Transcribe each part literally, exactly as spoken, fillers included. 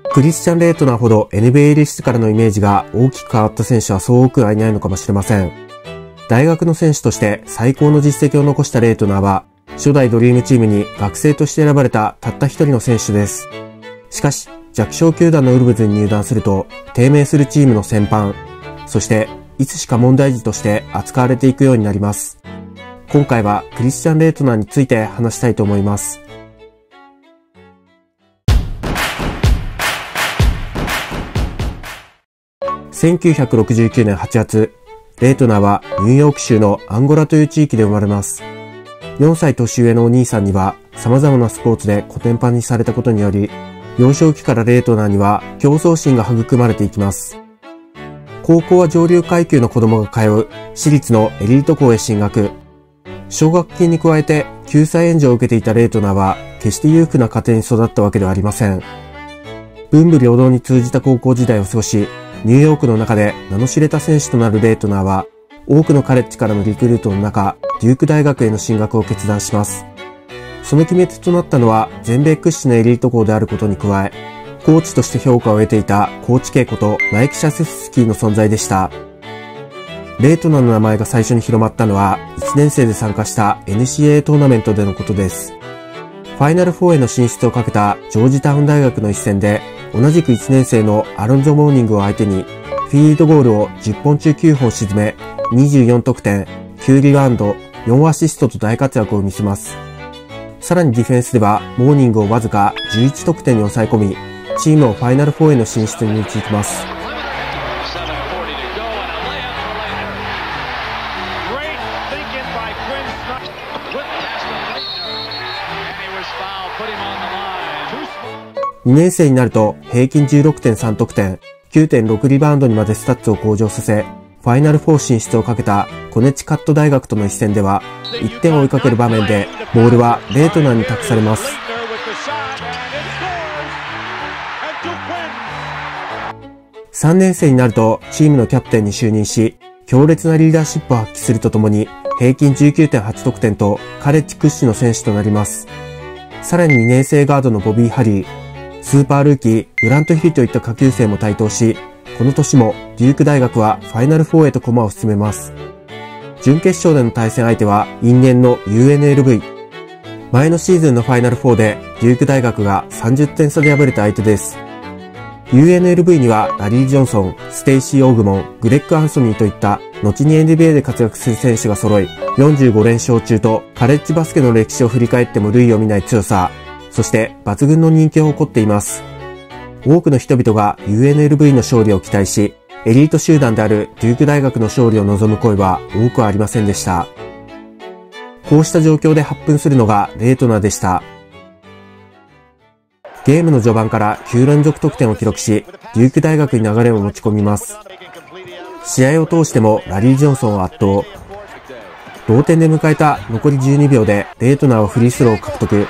クリスチャン・レイトナーほど エヌビーエー リストからのイメージが大きく変わった選手はそう多くはいないのかもしれません。大学の選手として最高の実績を残したレイトナーは、初代ドリームチームに学生として選ばれたたった一人の選手です。しかし、弱小球団のウルブズに入団すると、低迷するチームの戦犯、そしていつしか問題児として扱われていくようになります。今回はクリスチャン・レイトナーについて話したいと思います。せんきゅうひゃくろくじゅうきゅうねんはちがつ、レイトナーはニューヨーク州のアンゴラという地域で生まれます。よんさい年上のお兄さんには様々なスポーツでコテンパンにされたことにより、幼少期からレイトナーには競争心が育まれていきます。高校は上流階級の子供が通う私立のエリート校へ進学。奨学金に加えて救済援助を受けていたレイトナーは決して裕福な家庭に育ったわけではありません。文武両道に通じた高校時代を過ごし、ニューヨークの中で名の知れた選手となるレイトナーは、多くのカレッジからのリクルートの中、デューク大学への進学を決断します。その決め手となったのは、全米屈指のエリート校であることに加え、コーチとして評価を得ていたコーチケイことナイキ・シャセフスキーの存在でした。レイトナーの名前が最初に広まったのは、いちねん生で参加した エヌシーエー トーナメントでのことです。ファイナルフォーへの進出をかけたジョージタウン大学の一戦で、同じくいちねん生のアロンゾ・モーニングを相手に、フィールドゴールをじゅっぽんちゅうきゅうほん沈め、にじゅうよんとくてん、きゅうリバウンド、よんアシストと大活躍を見せます。さらにディフェンスでは、モーニングをわずかじゅういちとくてんに抑え込み、チームをファイナルフォーへの進出に導きます。にねん生になると平均 じゅうろくてんさんとくてん、きゅうてんろくリバウンドにまでスタッツを向上させ、ファイナルフォー進出をかけたコネチカット大学との一戦では、いってんを追いかける場面でボールはレイトナーに託されます。さんねん生になるとチームのキャプテンに就任し、強烈なリーダーシップを発揮するとともに、平均 じゅうきゅうてんはちとくてんとカレッジ屈指の選手となります。さらににねん生ガードのボビー・ハリー、スーパールーキー、グラント・ヒルといった下級生も台頭し、この年もデューク大学はファイナルフォーへと駒を進めます。準決勝での対戦相手は因縁の ユーエヌエルブイ。前のシーズンのファイナルフォーでデューク大学がさんじゅってん差で敗れた相手です。ユーエヌエルブイ にはラリー・ジョンソン、ステイシー・オグモン、グレッグ・アンソニーといった後に エヌビーエー で活躍する選手が揃い、よんじゅうごれんしょう中とカレッジバスケの歴史を振り返っても類を見ない強さ、そして抜群の人気を誇っています。多くの人々が ユーエヌエルブイ の勝利を期待し、エリート集団であるデューク大学の勝利を望む声は多くありませんでした。こうした状況で発奮するのがレイトナーでした。ゲームの序盤からきゅうれんぞく得点を記録し、デューク大学に流れを持ち込みます。試合を通してもラリー・ジョンソンを圧倒。同点で迎えた残りじゅうにびょうでレイトナーはフリースローを獲得。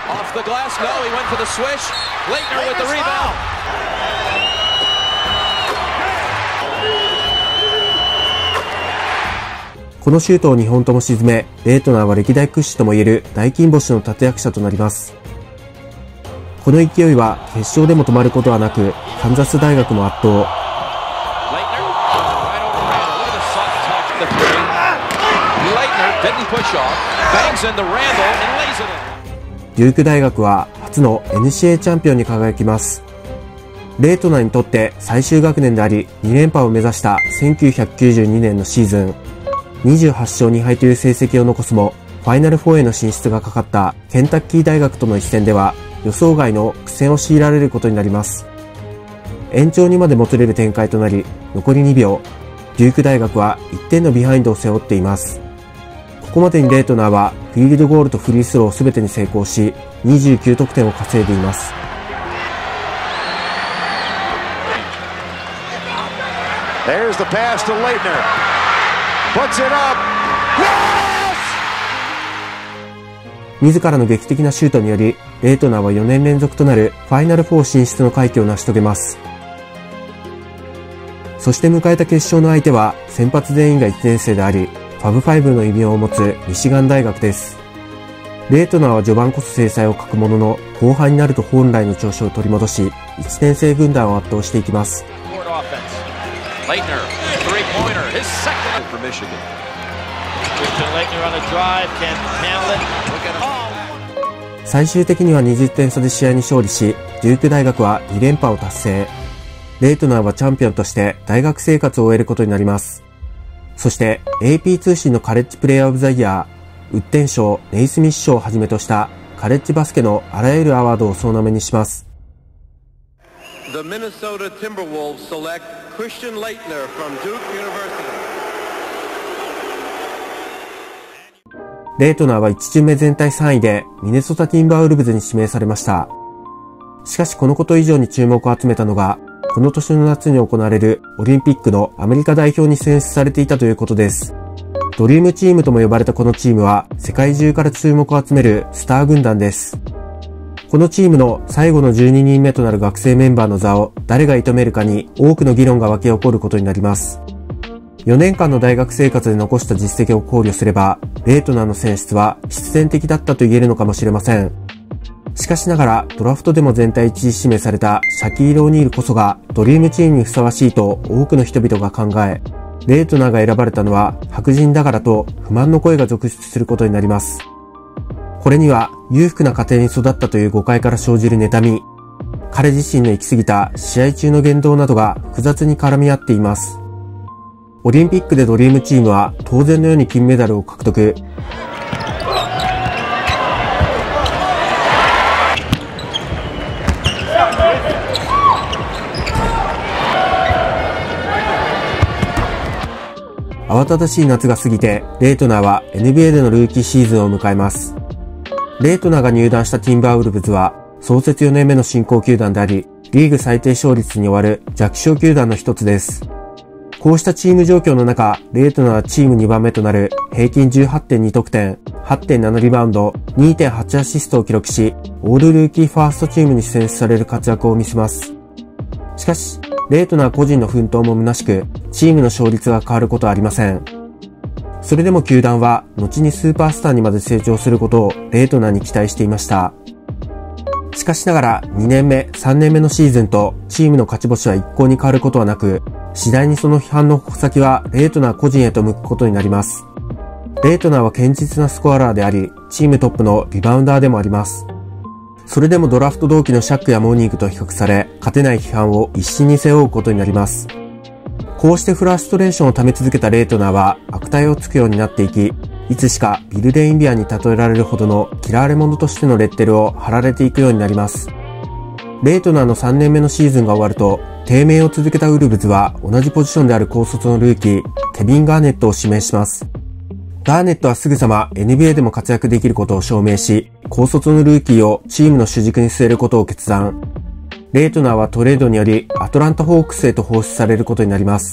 このシュートをにほんとも沈め、レイトナーは歴代屈指ともいえる大金星の立役者となります。この勢いは決勝でも止まることはなく、カンザス大学も圧倒。デューク大学は初の エヌシーエー チャンピオンに輝きます。レイトナーにとって最終学年であり、にれんぱを目指したせんきゅうひゃくきゅうじゅうにねんのシーズン、にじゅうはちしょうにはいという成績を残すも、ファイナルフォーへの進出がかかったケンタッキー大学との一戦では、予想外の苦戦を強いられることになります。延長にまでもつれる展開となり、残りにびょう、デューク大学はいってんのビハインドを背負っています。ここまでにレイトナーはフィールドゴールとフリースローすべてに成功し、にじゅうきゅうとくてんを稼いでいます。 There's the pass to Leitner. Puts it up. 自らの劇的なシュートにより、レイトナーはよねんれんぞくとなるファイナルフォー進出の快挙を成し遂げます。そして迎えた決勝の相手は、先発全員がいちねん生であり、ファブファイブの異名を持つミシガン大学です。 レイトナーは序盤こそ制裁を欠くものの、後半になると本来の調子を取り戻し、いちねん生軍団を圧倒していきます。最終的にはにじゅってん差で試合に勝利し、デューク大学はに連覇を達成。レイトナーはチャンピオンとして大学生活を終えることになります。そして エーピー 通信のカレッジプレイヤーオブザイヤー、ウッデン賞、ネイスミス賞をはじめとしたカレッジバスケのあらゆるアワードを総なめにします。 The Minnesota Timberwolves select Christian Laettner from Duke University. レイトナーはいち巡目全体さんいでミネソタティンバーウルブズに指名されました。しかしこのこと以上に注目を集めたのが、この年の夏に行われるオリンピックのアメリカ代表に選出されていたということです。ドリームチームとも呼ばれたこのチームは世界中から注目を集めるスター軍団です。このチームの最後のじゅうににんめとなる学生メンバーの座を誰が射止めるかに多くの議論が沸き起こることになります。よねんかんの大学生活で残した実績を考慮すれば、レイトナーの選出は必然的だったと言えるのかもしれません。しかしながらドラフトでも全体一次指名されたシャキール・オニールこそがドリームチームにふさわしいと多くの人々が考え、レイトナーが選ばれたのは白人だからと不満の声が続出することになります。これには裕福な家庭に育ったという誤解から生じる妬み、彼自身の行き過ぎた試合中の言動などが複雑に絡み合っています。オリンピックでドリームチームは当然のように金メダルを獲得。慌ただしい夏が過ぎて、レイトナーは エヌビーエー でのルーキーシーズンを迎えます。レイトナーが入団したティンバーウルブズは、創設よねんめの新興球団であり、リーグ最低勝率に終わる弱小球団の一つです。こうしたチーム状況の中、レイトナーはチームにばんめとなる平均 じゅうはってんに 得点、はってんなな リバウンド、にてんはち アシストを記録し、オールルーキーファーストチームに選出される活躍を見せます。しかし、レイトナー個人の奮闘も虚しく、チームの勝率が変わることはありません。それでも球団は、後にスーパースターにまで成長することをレイトナーに期待していました。しかしながら、にねんめ、さんねんめのシーズンと、チームの勝ち星は一向に変わることはなく、次第にその批判の矛先は、レイトナー個人へと向くことになります。レイトナーは堅実なスコアラーであり、チームトップのリバウンダーでもあります。それでもドラフト同期のシャックやモーニングと比較され、勝てない批判を一身に背負うことになります。こうしてフラストレーションを溜め続けたレイトナーは悪態をつくようになっていき、いつしかビル・レインビアに例えられるほどの嫌われ者としてのレッテルを貼られていくようになります。レイトナーのさんねんめのシーズンが終わると、低迷を続けたウルブズは同じポジションである高卒のルーキー、ケビン・ガーネットを指名します。ガーネットはすぐさま エヌビーエー でも活躍できることを証明し、高卒のルーキーをチームの主軸に据えることを決断。レイトナーはトレードによりアトランタ・ホークスへと放出されることになります。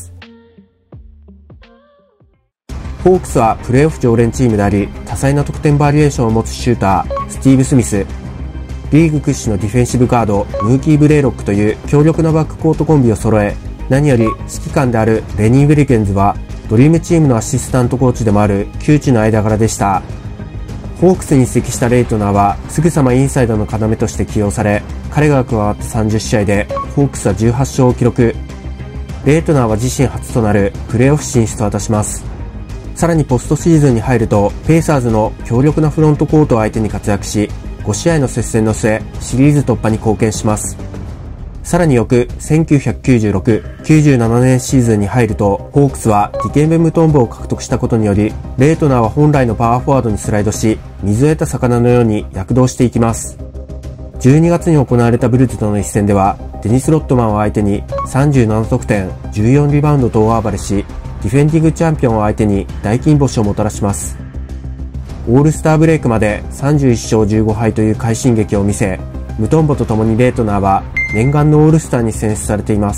ホークスはプレーオフ常連チームであり、多彩な得点バリエーションを持つシューター、スティーブ・スミス、リーグ屈指のディフェンシブガード、ムーキー・ブレイロックという強力なバックコートコンビを揃え、何より指揮官であるレニー・ウィリケンズは、ドリームチームのアシスタントコーチでもある窮地の間柄でした。ホークスに移籍したレイトナーはすぐさまインサイドの要として起用され、彼が加わったさんじゅっしあいでホークスはじゅうはちしょうを記録。レイトナーは自身初となるプレーオフ進出を果たします。さらにポストシーズンに入るとペイサーズの強力なフロントコートを相手に活躍し、ごしあいの接戦の末シリーズ突破に貢献します。さらに翌せんきゅうひゃくきゅうじゅうろく、きゅうじゅうななねんシーズンに入ると、ホークスはディケンベ・ムトンボを獲得したことにより、レイトナーは本来のパワーフォワードにスライドし、水を得た魚のように躍動していきます。じゅうにがつに行われたブルズとの一戦では、デニス・ロットマンを相手にさんじゅうななとくてん、じゅうよんリバウンドと大暴れし、ディフェンディングチャンピオンを相手に大金星をもたらします。オールスターブレイクまでさんじゅういっしょうじゅうごはいという快進撃を見せ、ムトンボと共にレイトナーは念願のオールスターに選出されています。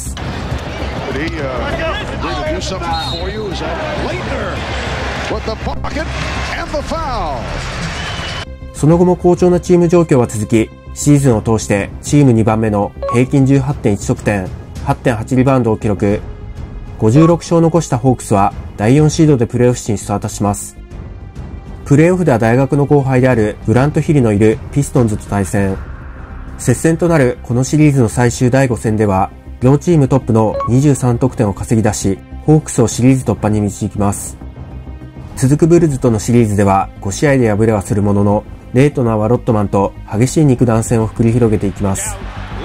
その後も好調なチーム状況は続き、シーズンを通してチームにばんめの平均 じゅうはってんいちとくてん、はってんはちリバウンドを記録。ごじゅうろくしょうを残したホークスはだいよんシードでプレーオフ進出を果たします。 プレーオフでは大学の後輩であるグラント・ヒルのいるピストンズと対戦。接戦となるこのシリーズの最終だいご戦では、両チームトップのにじゅうさん得点を稼ぎ出し、ホークスをシリーズ突破に導きます。続くブルズとのシリーズではご試合で敗れはするものの、レイトナーはロットマンと激しい肉弾戦を繰り広げていきます。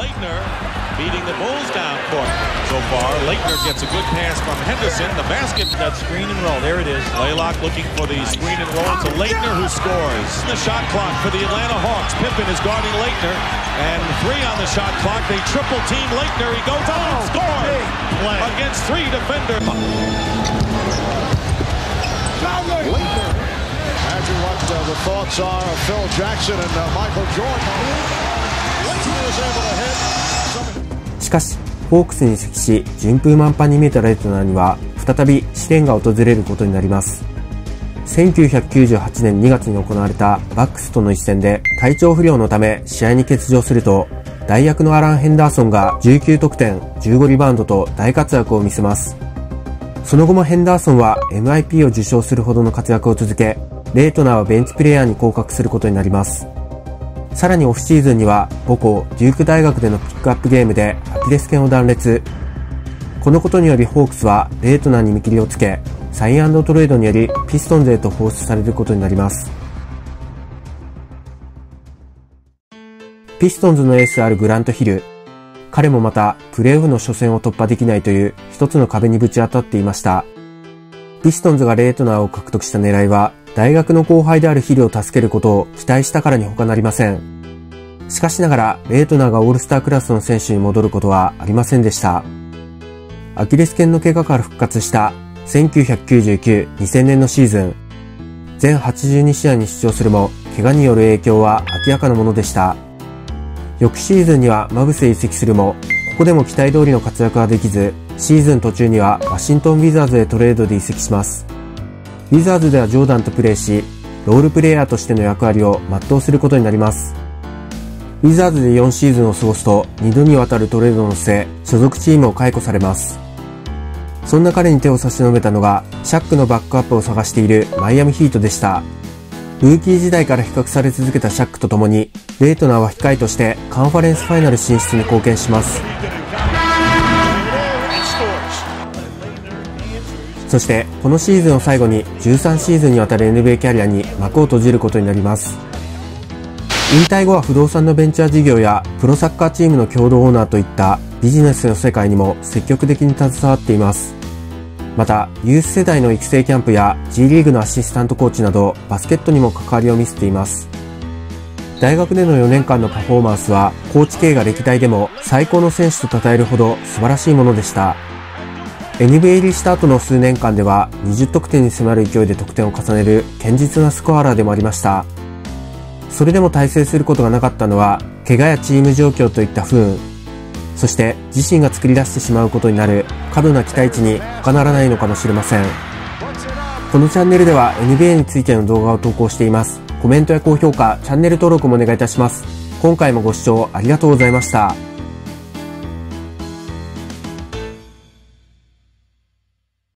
So far, Leitner gets a good pass from Henderson. The basket, that screen and roll. There it is. Laylock looking for the screen and roll. It's a Leitner who scores. The shot clock for the Atlanta Hawks. Pippen is guarding Leitner. And three on the shot clock. They triple team Leitner. He goes out and scores against three defenders. Imagine what uh, the thoughts are of Phil Jackson and uh, Michael Jordan. Leitner is able to hit. しかし、ホークスに移籍し順風満帆に見えたレイトナーには再び試練が訪れることになります。せんきゅうひゃくきゅうじゅうはちねんにがつに行われたバックスとの一戦で体調不良のため試合に欠場すると、代役のアラン・ヘンダーソンがじゅうきゅう得点、じゅうごリバウンドと大活躍を見せます。その後もヘンダーソンは エムアイピー を受賞するほどの活躍を続け、レイトナーはベンチプレイヤーに降格することになります。さらにオフシーズンには母校デューク大学でのピックアップゲームでアキレス腱を断裂。このことによりホークスはレイトナーに見切りをつけ、サイン&トレードによりピストンズへと放出されることになります。ピストンズのエースであるグラント・ヒル。彼もまたプレーオフの初戦を突破できないという一つの壁にぶち当たっていました。ピストンズがレイトナーを獲得した狙いは、大学の後輩であるヒルを助けることを期待したからに他なりません。しかしながら、レイトナーがオールスタークラスの選手に戻ることはありませんでした。アキレス腱の怪我から復活したせんきゅうひゃくきゅうじゅうきゅう、にせんねんのシーズン。全はちじゅうに試合に出場するも、怪我による影響は明らかなものでした。翌シーズンにはマブスへ移籍するも、ここでも期待通りの活躍はできず、シーズン途中にはワシントン・ウィザーズへトレードで移籍します。ウィザーズではジョーダンとプレーし、ロールプレイヤーとしての役割を全うすることになります。ウィザーズでよんシーズンを過ごすと、にどにわたるトレードの末、所属チームを解雇されます。そんな彼に手を差し伸べたのが、シャックのバックアップを探しているマイアミヒートでした。ルーキー時代から比較され続けたシャックと共に、レイトナーは控えとしてカンファレンスファイナル進出に貢献します。そしてこのシーズンを最後にじゅうさんシーズンにわたる エヌビーエー キャリアに幕を閉じることになります。引退後は不動産のベンチャー事業やプロサッカーチームの共同オーナーといったビジネスの世界にも積極的に携わっています。またユース世代の育成キャンプや G リーグのアシスタントコーチなどバスケットにも関わりを見せています。大学でのよねんかんのパフォーマンスはコーチ系が歴代でも最高の選手と称えるほど素晴らしいものでした。エヌビーエー 入りした後の数年間ではにじゅう得点に迫る勢いで得点を重ねる堅実なスコアラーでもありました。それでも大成することがなかったのは怪我やチーム状況といった不運、そして自身が作り出してしまうことになる過度な期待値に他ならないのかもしれません。このチャンネルでは エヌビーエー についての動画を投稿しています。コメントや高評価、チャンネル登録もお願いいたします。今回もご視聴ありがとうございました。